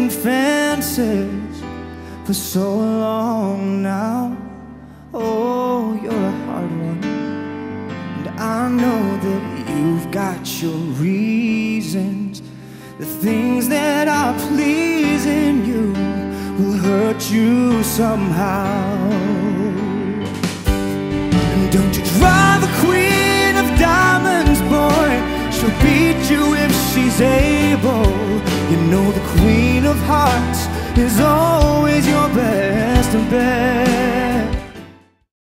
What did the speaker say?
painting fences for so long now. Oh, you're a hard one, and I know that you've got your reasons. The things that are pleasing you will hurt you somehow. And don't you drive the queen of diamonds, boy, she'll beat you if she's able. You know the queen of hearts is always your best bet.